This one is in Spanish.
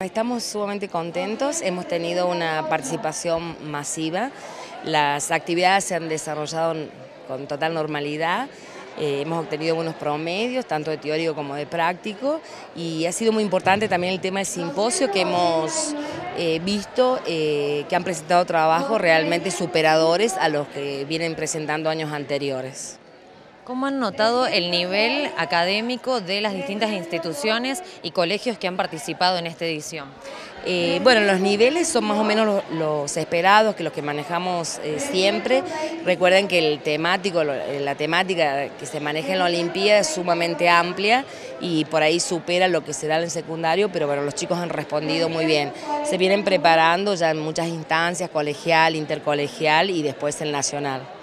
Estamos sumamente contentos, hemos tenido una participación masiva, las actividades se han desarrollado con total normalidad, hemos obtenido buenos promedios, tanto de teórico como de práctico, y ha sido muy importante también el tema del simposio que hemos visto que han presentado trabajos realmente superadores a los que vienen presentando años anteriores. ¿Cómo han notado el nivel académico de las distintas instituciones y colegios que han participado en esta edición? Bueno, los niveles son más o menos los esperados, que los que manejamos siempre. Recuerden que la temática que se maneja en la Olimpiada es sumamente amplia y por ahí supera lo que se da en el secundario, pero bueno, los chicos han respondido muy bien. Se vienen preparando ya en muchas instancias, colegial, intercolegial y después el nacional.